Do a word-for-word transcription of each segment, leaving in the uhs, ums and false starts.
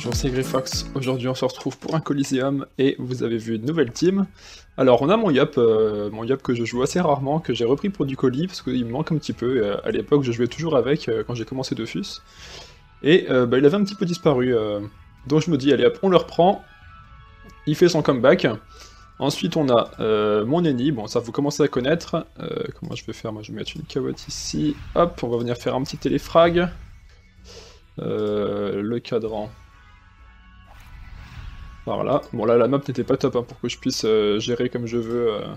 Bonjour, c'est Greyfox. Aujourd'hui on se retrouve pour un Coliseum et vous avez vu une nouvelle team. Alors on a mon Yop, euh, mon Yop que je joue assez rarement, que j'ai repris pour du colis parce qu'il me manque un petit peu. Euh, à l'époque je jouais toujours avec euh, quand j'ai commencé Dofus. Et euh, bah, il avait un petit peu disparu. Euh, donc je me dis allez hop, on le reprend. Il fait son comeback. Ensuite on a euh, mon Eni, bon ça vous commencez à connaître. Euh, comment je vais faire? Moi je vais mettre une cabotte ici. Hop, on va venir faire un petit téléfrag. Euh, le cadran. Par là. Bon là la map n'était pas top hein, pour que je puisse euh, gérer comme je veux. Euh...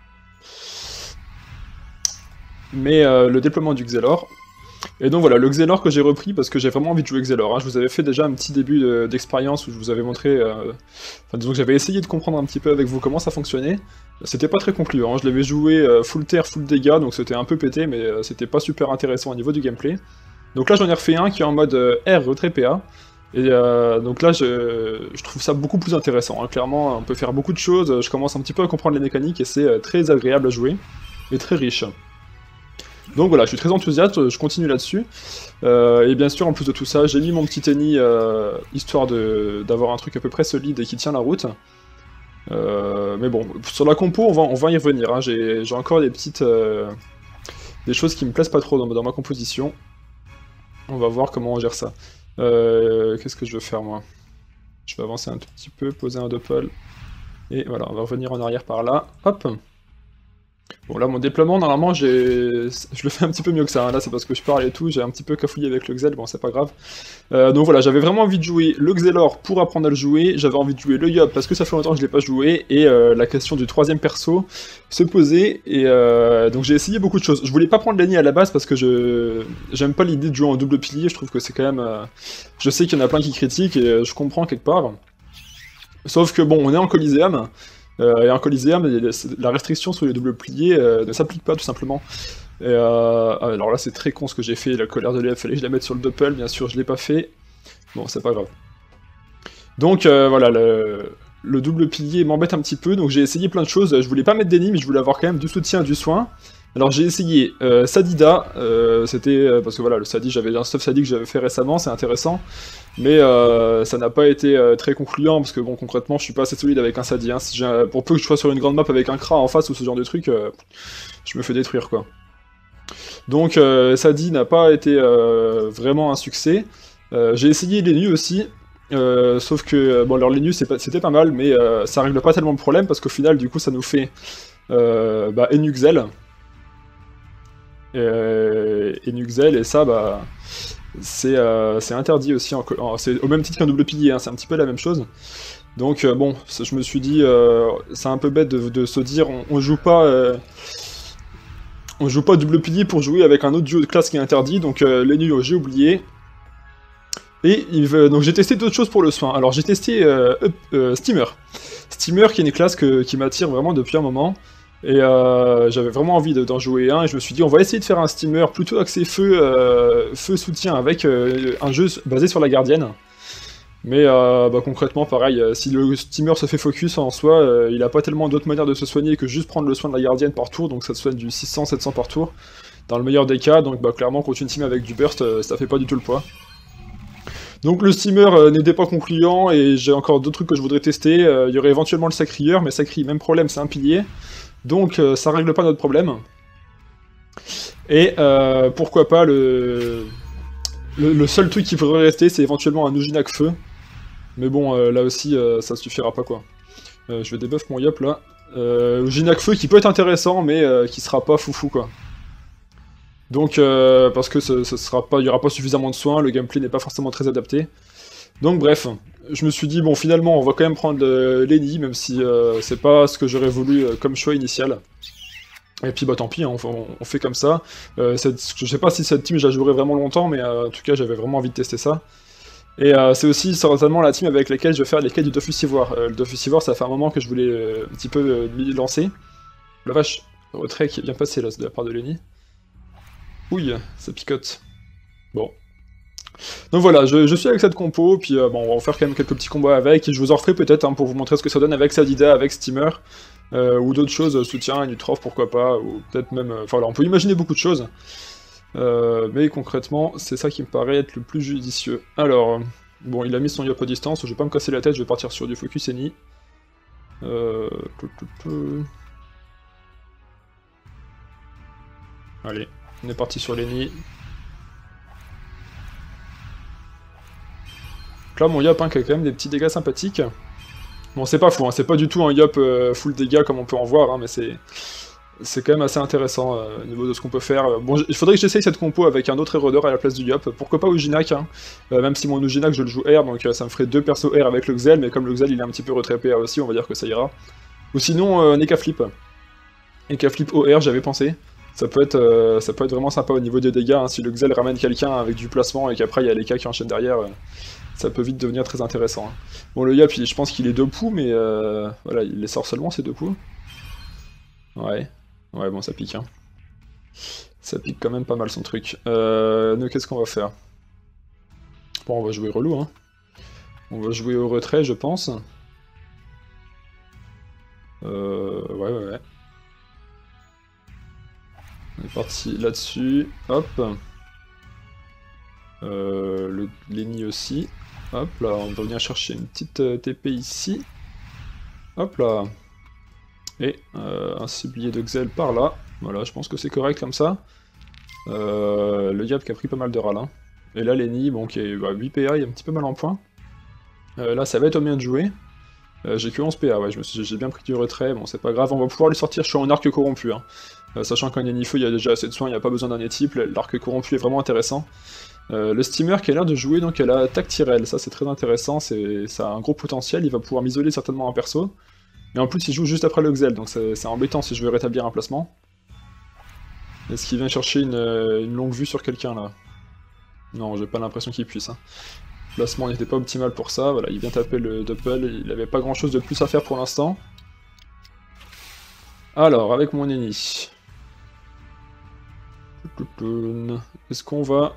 Mais euh, le déploiement du Xelor. Et donc voilà, le Xelor que j'ai repris parce que j'ai vraiment envie de jouer Xelor. Hein. Je vous avais fait déjà un petit début d'expérience où je vous avais montré... Euh... Enfin disons que j'avais essayé de comprendre un petit peu avec vous comment ça fonctionnait. C'était pas très concluant, hein. Je l'avais joué euh, full terre, full dégâts, donc c'était un peu pété, mais euh, c'était pas super intéressant au niveau du gameplay. Donc là j'en ai refait un qui est en mode euh, R retrait P A. Et euh, donc là, je, je trouve ça beaucoup plus intéressant. Hein. Clairement, on peut faire beaucoup de choses. Je commence un petit peu à comprendre les mécaniques et c'est très agréable à jouer et très riche. Donc voilà, je suis très enthousiaste, je continue là-dessus. Euh, et bien sûr, en plus de tout ça, j'ai mis mon petit Eni euh, histoire d'avoir un truc à peu près solide et qui tient la route. Euh, mais bon, sur la compo, on va, on va y revenir. Hein. J'ai encore des petites... Euh, des choses qui me plaisent pas trop dans, dans ma composition. On va voir comment on gère ça. Euh, Qu'est-ce que je veux faire moi? Je vais avancer un tout petit peu, poser un doppel. Et voilà, on va revenir en arrière par là. Hop. Bon là mon déploiement normalement j'ai... je le fais un petit peu mieux que ça, hein. Là c'est parce que je parle et tout, j'ai un petit peu cafouillé avec le Xel, bon c'est pas grave. Euh, donc voilà, j'avais vraiment envie de jouer le Xelor pour apprendre à le jouer, j'avais envie de jouer le Yop parce que ça fait longtemps que je l'ai pas joué, et euh, la question du troisième perso se posait, et euh, donc j'ai essayé beaucoup de choses. Je voulais pas prendre Lenny à la base parce que je j'aime pas l'idée de jouer en double pilier, je trouve que c'est quand même... Euh... Je sais qu'il y en a plein qui critiquent, et je comprends quelque part. Sauf que bon, on est en Coliseum, Euh, et en Coliseum, la restriction sur les doubles pliés euh, ne s'applique pas tout simplement. Et euh, alors là c'est très con ce que j'ai fait, la colère de l'élève, fallait que je la mette sur le doppel, bien sûr je l'ai pas fait. Bon c'est pas grave. Donc euh, voilà, le, le double pilier m'embête un petit peu, donc j'ai essayé plein de choses, je voulais pas mettre d'ennemis mais je voulais avoir quand même du soutien, du soin. Alors j'ai essayé euh, Sadida, euh, c'était... Euh, parce que voilà, le Sadi, j'avais un stuff Sadi que j'avais fait récemment, c'est intéressant. Mais euh, ça n'a pas été euh, très concluant, parce que bon, concrètement, je suis pas assez solide avec un Sadi. Hein. Si un... Pour peu que je sois sur une grande map avec un Kra en face ou ce genre de truc, euh, je me fais détruire, quoi. Donc euh, Sadi n'a pas été euh, vraiment un succès. Euh, j'ai essayé les nus aussi, euh, sauf que, bon, alors les nus c'était pas, pas mal, mais euh, ça règle pas tellement le problème, parce qu'au final, du coup, ça nous fait euh, bah, Enuxel. Et, et Nuxel, et ça, bah, c'est euh, interdit aussi, en, en, c'est au même titre qu'un double pilier, hein, c'est un petit peu la même chose. Donc euh, bon, je me suis dit, euh, c'est un peu bête de, de se dire, on, on joue pas... Euh, on joue pas double pilier pour jouer avec un autre duo de classe qui est interdit, donc euh, les nuls, j'ai oublié. Et il veut, donc j'ai testé d'autres choses pour le soin. Alors j'ai testé euh, euh, Steamer. Steamer qui est une classe que, qui m'attire vraiment depuis un moment. Et euh, j'avais vraiment envie d'en jouer un, et je me suis dit on va essayer de faire un steamer plutôt axé feu, euh, feu soutien avec euh, un jeu basé sur la gardienne. Mais euh, bah, concrètement pareil, si le steamer se fait focus en soi, euh, il a pas tellement d'autres manières de se soigner que juste prendre le soin de la gardienne par tour, donc ça te soigne du six cents sept cents par tour, dans le meilleur des cas, donc bah, clairement contre une team avec du burst, euh, ça fait pas du tout le poids. Donc le steamer euh, n'était pas concluant, et j'ai encore d'autres trucs que je voudrais tester. Il euh, y aurait éventuellement le sacrieur, mais sacri, même problème, c'est un pilier. Donc euh, ça règle pas notre problème. Et euh, pourquoi pas le... le... Le seul truc qui pourrait rester, c'est éventuellement un Ujinac feu. Mais bon, euh, là aussi, euh, ça suffira pas quoi. Euh, je vais débuff mon Yop là. Euh, Ujinac feu qui peut être intéressant, mais euh, qui sera pas foufou quoi. Donc, euh, parce que ce, ce sera pas, il y aura pas suffisamment de soins, le gameplay n'est pas forcément très adapté. Donc bref, je me suis dit, bon finalement on va quand même prendre Lenny, même si euh, c'est pas ce que j'aurais voulu euh, comme choix initial. Et puis bah tant pis, hein, on, on fait comme ça. Euh, cette, je sais pas si cette team je la jouerai vraiment longtemps, mais euh, en tout cas j'avais vraiment envie de tester ça. Et euh, c'est aussi certainement la team avec laquelle je vais faire les quêtes du Dofus Ivoire. Euh, le Dofus Ivoire, ça fait un moment que je voulais euh, un petit peu euh, m'y lancer. La vache, le retrait qui est bien passé là, de la part de Lenny. Ouille, ça picote. Bon. Donc voilà, je, je suis avec cette compo, puis euh, bon, on va faire quand même quelques petits combats avec, et je vous en referai peut-être hein, pour vous montrer ce que ça donne avec Sadida, avec Steamer, euh, ou d'autres choses, soutien, Nutrof, pourquoi pas, ou peut-être même... Enfin voilà, on peut imaginer beaucoup de choses, euh, mais concrètement, c'est ça qui me paraît être le plus judicieux. Alors, Bon, il a mis son Yop à distance, je vais pas me casser la tête, je vais partir sur du focus Eni. Euh... Allez, on est parti sur l'Eni. Là, mon Yop, hein, qui a quand même des petits dégâts sympathiques. Bon, c'est pas fou, hein, c'est pas du tout un Yop euh, full dégâts comme on peut en voir, hein, mais c'est... C'est quand même assez intéressant euh, au niveau de ce qu'on peut faire. Bon, il faudrait que j'essaye cette compo avec un autre Erodeur à la place du Yop. Pourquoi pas Ujinac, hein. euh, même si mon Ujinac je le joue R, donc euh, ça me ferait deux persos R avec le Xel, mais comme le Xel il est un petit peu retrépé R aussi, on va dire que ça ira. Ou sinon, euh, Neka Flip. Neka Flip O R, j'avais pensé. Ça peut, être, euh, ça peut être vraiment sympa au niveau des dégâts, hein. Si le Xel ramène quelqu'un avec du placement et qu'après il y a les K qui enchaînent derrière, euh, ça peut vite devenir très intéressant. Hein. Bon, le Yop, il, je pense qu'il est deux poux, mais euh, voilà, il les sort seulement ces deux poux. Ouais. Ouais, bon, ça pique, hein. Ça pique quand même pas mal son truc. Euh, nous, qu'est-ce qu'on va faire? Bon, on va jouer relou, hein. On va jouer au retrait, je pense. Euh, ouais, ouais, ouais. On est parti là-dessus. Hop. Euh, le Lenny aussi. Hop, là, on va venir chercher une petite euh, T P ici. Hop là. Et euh, un ciblier de Xel par là. Voilà, je pense que c'est correct comme ça. Euh, le Yop qui a pris pas mal de râles. Hein. Et là, Lenny, bon, qui est bah, huit P A, il est un petit peu mal en point. Euh, là, ça va être au mien de jouer. Euh, j'ai que onze P A, ouais, j'ai bien pris du retrait. Bon, c'est pas grave, on va pouvoir lui sortir. Je suis en arc corrompu. Hein. Euh, sachant qu'en Yenifeu, il y a déjà assez de soins, il n'y a pas besoin d'un étiple. L'arc corrompu est vraiment intéressant. Euh, le steamer qui a l'air de jouer donc à la Tactirel, ça c'est très intéressant, ça a un gros potentiel, il va pouvoir m'isoler certainement un perso. Et en plus il joue juste après le Xel, donc c'est embêtant si je veux rétablir un placement. Est-ce qu'il vient chercher une, une longue vue sur quelqu'un là? Non, j'ai pas l'impression qu'il puisse. Hein. Le placement n'était pas optimal pour ça, voilà, il vient taper le doppel, il avait pas grand chose de plus à faire pour l'instant. Alors, avec mon ennemi. Est-ce qu'on va...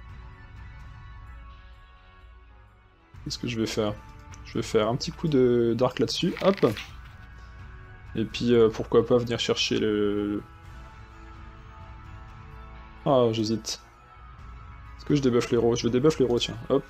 Qu'est-ce que je vais faire? Je vais faire un petit coup de d'arc là-dessus, hop. Et puis euh, pourquoi pas venir chercher le... Ah, j'hésite. Est-ce que je débuff l'héros? Je vais débuff l'héros, tiens, hop.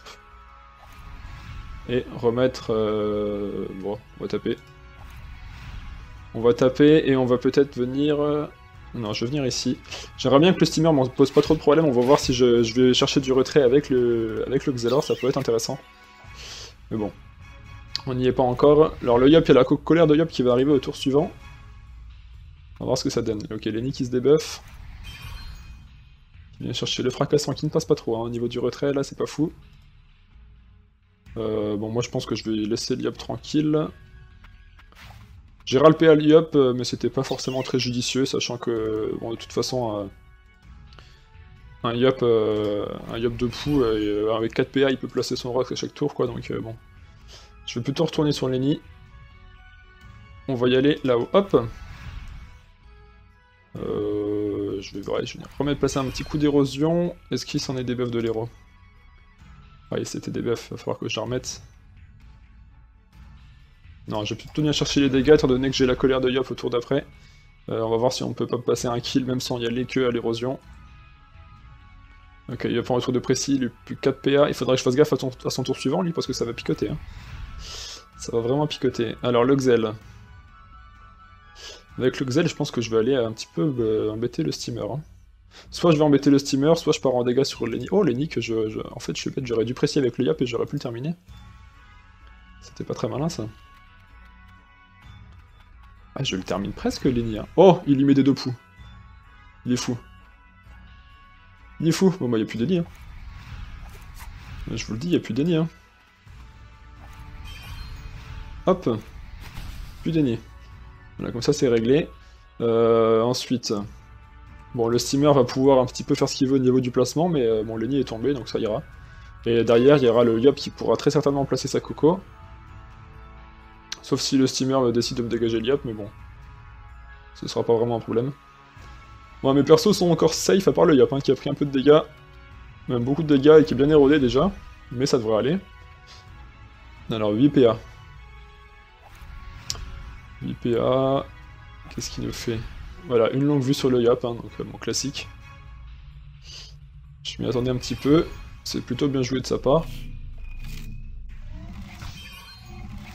Et remettre... Euh... Bon, on va taper. On va taper et on va peut-être venir... Non, je vais venir ici. J'aimerais bien que le steamer m'en pose pas trop de problèmes, on va voir si je, je vais chercher du retrait avec le, avec le Xelor, ça peut être intéressant. Mais bon, on n'y est pas encore. Alors le Yop, il y a la colère de Yop qui va arriver au tour suivant. On va voir ce que ça donne. Ok, Lenny qui se débuff. Il vient chercher le fracassant qui ne passe pas trop, hein. Au niveau du retrait, là, c'est pas fou. Euh, bon, moi je pense que je vais laisser le Yop tranquille. J'ai ralpé à l'Yop, mais c'était pas forcément très judicieux, sachant que, bon, de toute façon, euh, un Yop euh, un Yop de pou, euh, avec quatre P A, il peut placer son rock à chaque tour, quoi, donc euh, bon. Je vais plutôt retourner sur Lenny. On va y aller là-haut, hop. Euh, je vais, ouais, je vais remettre placer un petit coup d'érosion. Est-ce qu'il s'en est des buffs de l'héros? Ouais, c'était des buffs, il va falloir que je la remette. Non, je vais plutôt venir chercher les dégâts, étant donné que j'ai la colère de Yop au tour d'après. Euh, on va voir si on peut pas passer un kill, même sans y aller que à l'érosion. Ok, Yop en retour de précis, il a plus quatre P A. Il faudrait que je fasse gaffe à, ton, à son tour suivant, lui, parce que ça va picoter. Hein. Ça va vraiment picoter. Alors, le Xel. Avec le Xel, je pense que je vais aller un petit peu euh, embêter le steamer. Hein. Soit je vais embêter le steamer, soit je pars en dégâts sur Lenny. Oh, Lenny, que je, je... En fait, je suis bête, j'aurais dû précis avec le Yop et j'aurais pu le terminer. C'était pas très malin, ça. Ah, je le termine presque, Lenny. Hein. Oh, il y met des deux poux. Il est fou. Il est fou. Bon, bah, il n'y a plus d'Enny. Hein. Je vous le dis, il n'y a plus d'Enny. Hein. Hop. Plus d'Enny. Voilà, comme ça, c'est réglé. Euh, ensuite... Bon, le steamer va pouvoir un petit peu faire ce qu'il veut au niveau du placement, mais euh, bon, Lenny est tombé, donc ça ira. Et derrière, il y aura le Yop qui pourra très certainement placer sa coco. Sauf si le steamer décide de me dégager le Yop, mais bon. Ce sera pas vraiment un problème. Bon, mes persos sont encore safe, à part le Yop, hein, qui a pris un peu de dégâts. Même beaucoup de dégâts et qui est bien érodé déjà. Mais ça devrait aller. Alors, huit P A. huit P A... Qu'est-ce qu'il nous fait? Voilà, une longue vue sur le Yop, hein, donc euh, bon, classique. Je m'y attendais un petit peu. C'est plutôt bien joué de sa part.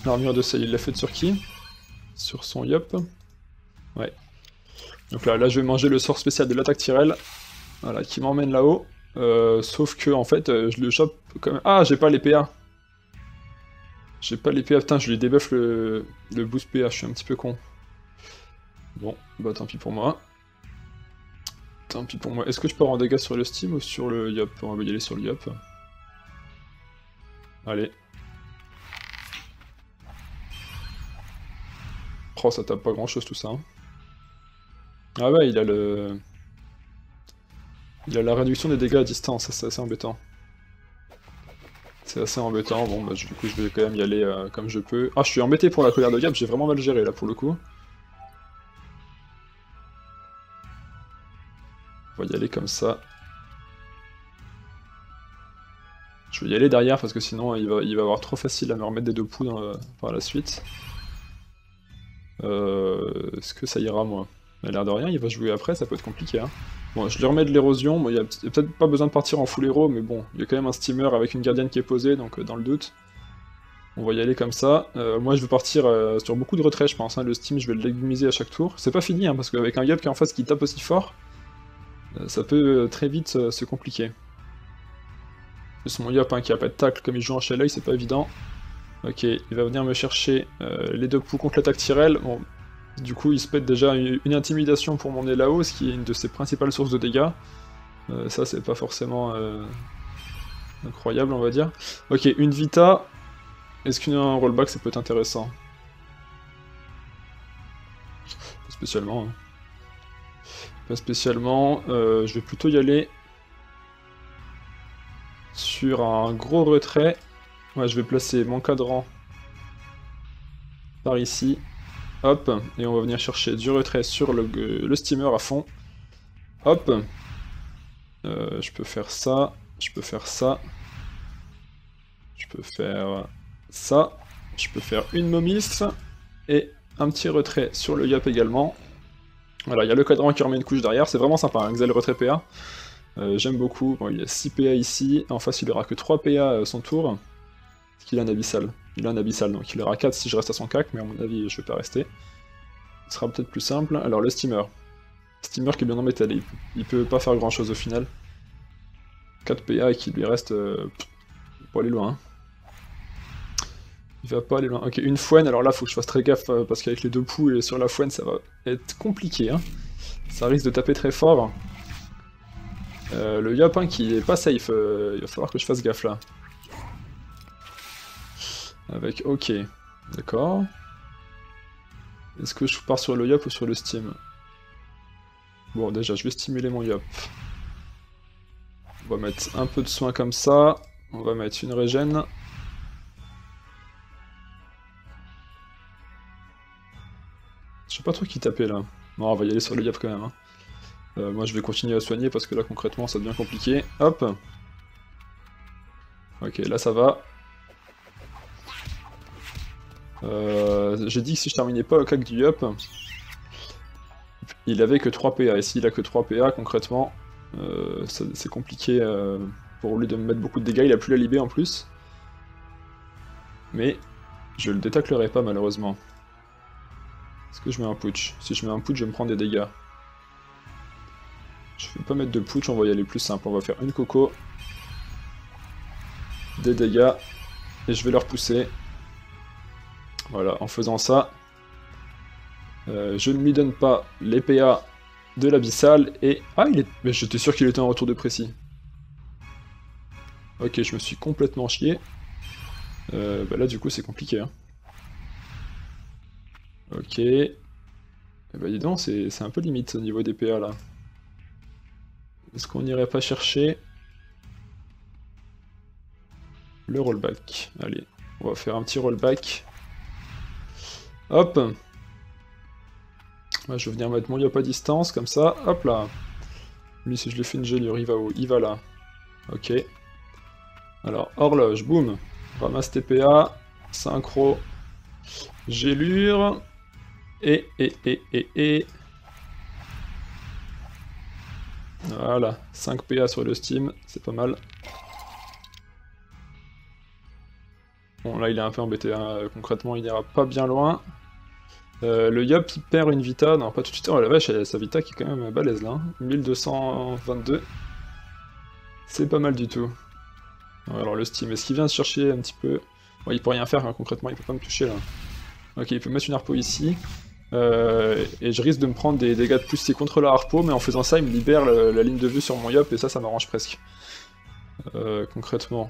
L'armure de sel, il l'a faite sur qui? Sur son Yop. Ouais. Donc là, là, je vais manger le sort spécial de l'attaque Tyrell. Voilà, qui m'emmène là-haut. Euh, sauf que, en fait, euh, je le chope quand même. Ah, j'ai pas les P A. J'ai pas les P A. Putain, je lui débuff le, le boost P A. Je suis un petit peu con. Bon, bah tant pis pour moi. Tant pis pour moi. Est-ce que je peux avoir un dégât sur le Steam ou sur le Yop? On va y aller sur le Yop. Allez. Oh, ça tape pas grand chose tout ça. Hein. Ah ouais, il a le... Il a la réduction des dégâts à distance, ça c'est assez embêtant. C'est assez embêtant, bon bah du coup je vais quand même y aller euh, comme je peux. Ah, je suis embêté pour la colère de Gap, j'ai vraiment mal géré là pour le coup. On va y aller comme ça. Je vais y aller derrière parce que sinon il va, il va avoir trop facile à me remettre des deux poux euh, par la suite. Euh, Est-ce que ça ira moi? Il a l'air de rien, il va jouer après, ça peut être compliqué. Hein. Bon, je lui remets de l'érosion, bon, il n'y a peut-être pas besoin de partir en full héros, mais bon, il y a quand même un steamer avec une gardienne qui est posée, donc euh, dans le doute. On va y aller comme ça. Euh, moi je vais partir euh, sur beaucoup de retrait je pense, hein. Le steam je vais le légumiser à chaque tour. C'est pas fini, hein, parce qu'avec un Yop qui est en face qui tape aussi fort, euh, ça peut euh, très vite euh, se compliquer. C'est mon Yop hein, qui a pas de tacle, comme il joue en Shelley, c'est pas évident. Ok, il va venir me chercher euh, les deux coups contre l'attaque Tyrell. Bon, du coup, il se pète déjà une, une intimidation pour mon nez là-haut, ce qui est une de ses principales sources de dégâts. Euh, ça, c'est pas forcément euh, incroyable, on va dire. Ok, une Vita. Est-ce qu'un rollback, ça peut être intéressant? Pas spécialement. Hein. Pas spécialement. Euh, je vais plutôt y aller sur un gros retrait. Ouais, je vais placer mon cadran par ici. Hop, et on va venir chercher du retrait sur le, le steamer à fond. Hop. Euh, je peux faire ça, je peux faire ça. Je peux faire ça. Je peux faire une momis. Et un petit retrait sur le Yop également. Voilà, il y a le cadran qui remet une couche derrière, c'est vraiment sympa, hein, Xel retrait P A. Euh, J'aime beaucoup, bon, il y a six P A ici, en face il aura que trois P A à son tour. Parce qu'il a un abyssal. Il a un abyssal, donc il aura quatre si je reste à son cac, mais à mon avis je vais pas rester. Ce sera peut-être plus simple. Alors le steamer. Steamer qui est bien embêté, il, il peut pas faire grand chose au final. quatre P A et qu'il lui reste... Euh, pour aller loin. Hein. Il va pas aller loin. Ok, une fouenne, alors là faut que je fasse très gaffe, euh, parce qu'avec les deux poux et sur la fouenne ça va être compliqué. Hein. Ça risque de taper très fort. Euh, le Yop hein, qui est pas safe, euh, il va falloir que je fasse gaffe là. Avec, ok, d'accord. Est-ce que je pars sur le Yop ou sur le Steam? Bon, déjà, je vais stimuler mon Yop. On va mettre un peu de soin comme ça. On va mettre une régène. Je sais pas trop qui taper là. Non, on va y aller sur le Yop quand même. Hein. Euh, moi, je vais continuer à soigner parce que là, concrètement, ça devient compliqué. Hop. Ok, là, ça va. Euh, J'ai dit que si je terminais pas au cac du Yop, il avait que trois P A, et s'il a que trois P A, concrètement, euh, c'est compliqué euh, pour lui de me mettre beaucoup de dégâts, il a plus la libé en plus. Mais je le détaclerai pas malheureusement. Est-ce que je mets un putsch? Si je mets un putsch, je me prends des dégâts. Je vais pas mettre de putsch, on va y aller plus simple, on va faire une coco, des dégâts, et je vais le repousser. Voilà, en faisant ça, euh, je ne lui donne pas les P A de l'abyssal, et... Ah, il est... Mais j'étais sûr qu'il était en retour de précis. Ok, je me suis complètement chié. Euh, bah là, du coup, c'est compliqué. Hein. Ok. Et bah dis donc, c'est un peu limite au niveau des P A, là. Est-ce qu'on n'irait pas chercher le rollback? Allez, on va faire un petit rollback. Hop. Ouais, je vais venir mettre mon Yop à distance, comme ça. Hop là. Lui, si je lui fais une gelure, il va où? Il va là. Ok. Alors, horloge, boum. Ramasse T P A. Synchro. Gélure. Et, et, et, et, et... Voilà. cinq P A sur le Steam, c'est pas mal. Bon, là, il est un peu embêté, hein. Concrètement, il ira pas bien loin. Euh, le Yop, il perd une Vita, non, pas tout de suite. Oh la vache, sa Vita qui est quand même balèze, là. Hein. mille deux cent vingt-deux. C'est pas mal du tout. Alors, le Steam, est-ce qu'il vient se chercher un petit peu? Bon, il peut rien faire, hein, concrètement, il peut pas me toucher, là. Ok, il peut mettre une harpo ici. Euh, et je risque de me prendre des dégâts de plus contre la harpo, mais en faisant ça, il me libère le, la ligne de vue sur mon Yop, et ça, ça m'arrange presque. Euh, concrètement.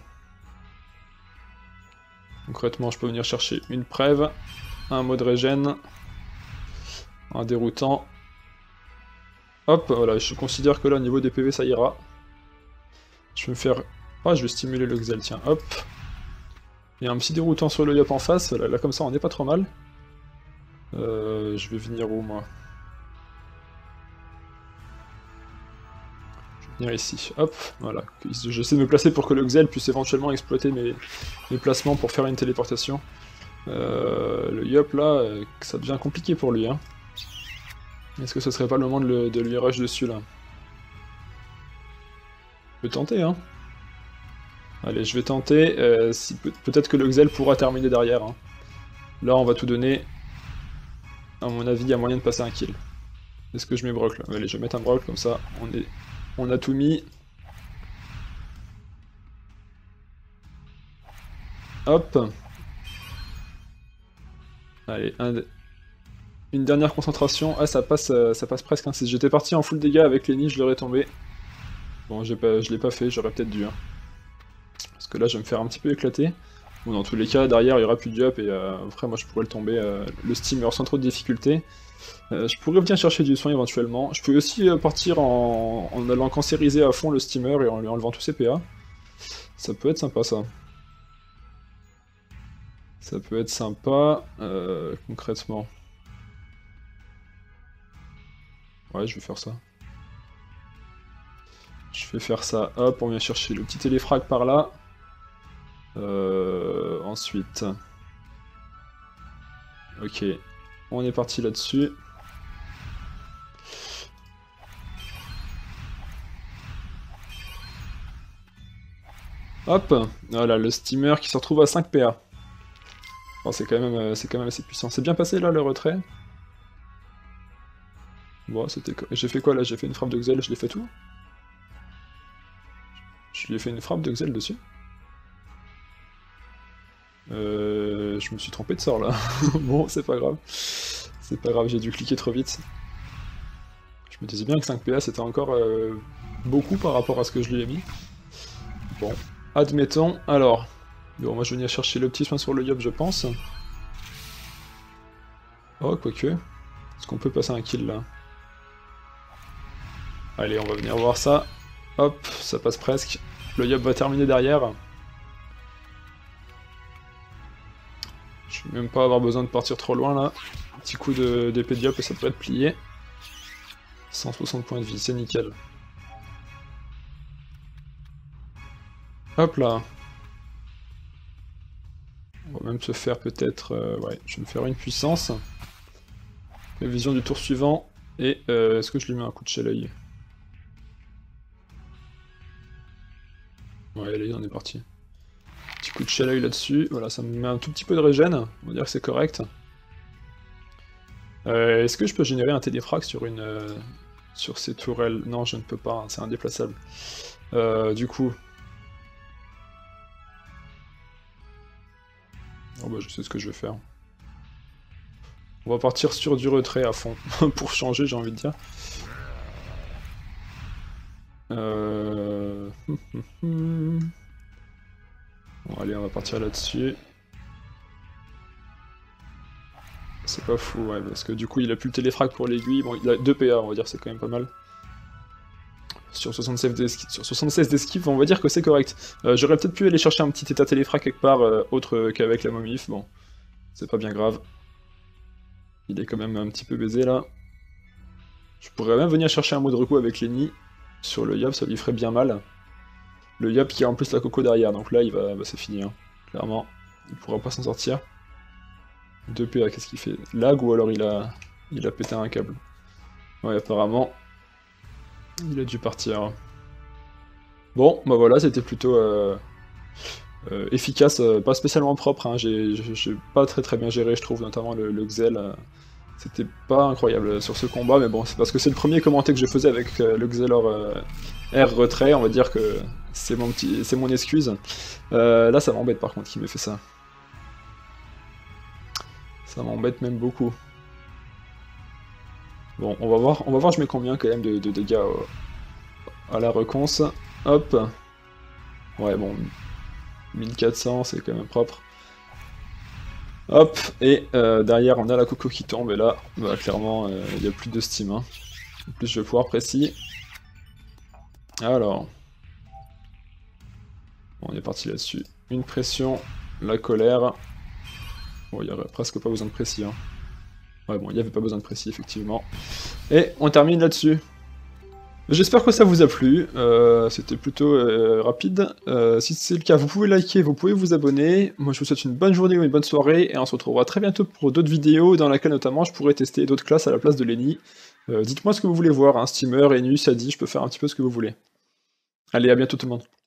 Concrètement, je peux venir chercher une prève, un mot de régène, un déroutant. Hop, voilà, je considère que là, au niveau des P V, ça ira. Je vais me faire... Ah, je vais stimuler le Xel, tiens, hop. Il y a un petit déroutant sur le Yop en face, là, là comme ça, on n'est pas trop mal. Euh, je vais venir où, moi? Je vais venir ici, hop, voilà. J'essaie de me placer pour que le Xel puisse éventuellement exploiter mes, mes placements pour faire une téléportation. Euh, le Yop, là, ça devient compliqué pour lui, hein. Est-ce que ce serait pas le moment de, le, de lui rush dessus, là? Je vais tenter, hein. Allez, je vais tenter, euh, si, peut- peut-être que le Xel pourra terminer derrière, hein. Là, on va tout donner. À mon avis, il y a moyen de passer un kill. Est-ce que je mets Brock là? Allez, je vais mettre un Brock comme ça, on, est... on a tout mis. Hop. Allez, un... une dernière concentration. Ah, ça passe, ça passe presque. Hein. Si j'étais parti en full dégâts avec Lenny, je l'aurais tombé. Bon, pas... je l'ai pas fait, j'aurais peut-être dû. Hein. Parce que là, je vais me faire un petit peu éclater. Bon, dans tous les cas, derrière, il y aura plus de Yop et euh, après, moi, je pourrais le tomber. Euh, le steamer sans trop de difficulté. Euh, je pourrais venir chercher du soin éventuellement. Je peux aussi euh, partir en... en allant cancériser à fond le steamer et en lui enlevant tous ses P A. Ça peut être sympa, ça. Ça peut être sympa, euh, concrètement. Ouais, je vais faire ça. Je vais faire ça, hop, on vient chercher le petit téléfrag par là. Euh, ensuite... Ok, on est parti là-dessus. Hop, voilà, le steamer qui se retrouve à cinq P A. Oh, c'est quand même, euh, c'est quand même assez puissant. C'est bien passé là le retrait. Bon, c'était. J'ai fait quoi là? J'ai fait une frappe de Xel, je l'ai fait tout? Je lui ai fait une frappe de Xel dessus? Euh, je me suis trompé de sort là. Bon, c'est pas grave. C'est pas grave, j'ai dû cliquer trop vite. Je me disais bien que cinq P A c'était encore euh, beaucoup par rapport à ce que je lui ai mis. Bon, admettons. Alors, bon, moi je vais venir chercher le petit soin sur le Yop, je pense. Oh, quoique. Est-ce qu'on peut passer un kill là? Allez, on va venir voir ça. Hop, ça passe presque. Le Yop va terminer derrière. Je vais même pas avoir besoin de partir trop loin là. Un petit coup d'épée de Yop et ça devrait être plié. cent soixante points de vie, c'est nickel. Hop là. On va même se faire peut-être... Euh, ouais, je vais me faire une puissance. Prévision du tour suivant. Et euh, est-ce que je lui mets un coup de shell-œil? Ouais, allez, on est parti. Petit coup de shell-œil là-dessus. Voilà, ça me met un tout petit peu de régène. On va dire que c'est correct. Euh, est-ce que je peux générer un téléfrag sur une... Euh, sur ces tourelles? Non, je ne peux pas, hein, c'est indéplaçable. Euh, du coup... Oh bah je sais ce que je vais faire. On va partir sur du retrait à fond, pour changer j'ai envie de dire. Euh... Bon allez, on va partir là-dessus. C'est pas fou, ouais, parce que du coup il a plus le téléfrag pour l'aiguille. Bon, il a deux P A, on va dire, c'est quand même pas mal. Sur soixante-seize d'esquive, on va dire que c'est correct. Euh, J'aurais peut-être pu aller chercher un petit état téléfrag quelque part, euh, autre qu'avec la momif, bon. C'est pas bien grave. Il est quand même un petit peu baisé là. Je pourrais même venir chercher un mot de repos avec Lenny. Sur le Yop, ça lui ferait bien mal. Le Yop qui a en plus la coco derrière, donc là il va, bah, c'est fini, hein. Clairement. Il pourra pas s'en sortir. deux P A, qu'est-ce qu'il fait? Lag ou alors il a, il a pété un câble? Ouais, apparemment. Il a dû partir. Bon, bah voilà, c'était plutôt, euh, euh, efficace, euh, pas spécialement propre, hein. J'ai j'ai pas très très bien géré, je trouve, notamment le, le Xel. euh, C'était pas incroyable sur ce combat, mais bon, c'est parce que c'est le premier commenté que je faisais avec euh, le Xelor euh, R retrait, on va dire que c'est mon petit, c'est mon excuse. Euh, là, ça m'embête par contre qu'il m'ait fait ça. Ça m'embête même beaucoup. Bon, on va voir, on va voir je mets combien quand même de, de dégâts au- à la reconce. Hop. Ouais, bon, mille quatre cents, c'est quand même propre. Hop, et euh, derrière on a la coco qui tombe, et là, bah, clairement, il euh, n'y a plus de steam. Hein. En plus, je vais pouvoir précis. Alors, bon, on est parti là-dessus. Une pression, la colère. Bon, il n'y aurait presque pas besoin de précis. Hein. Ouais, bon, il n'y avait pas besoin de précis, effectivement. Et on termine là-dessus. J'espère que ça vous a plu, euh, c'était plutôt euh, rapide. Euh, si c'est le cas, vous pouvez liker, vous pouvez vous abonner. Moi je vous souhaite une bonne journée ou une bonne soirée, et on se retrouvera très bientôt pour d'autres vidéos dans lesquelles notamment je pourrai tester d'autres classes à la place de Lenny. Euh, Dites-moi ce que vous voulez voir, hein, Steamer, Enu, Sadi, je peux faire un petit peu ce que vous voulez. Allez, à bientôt tout le monde.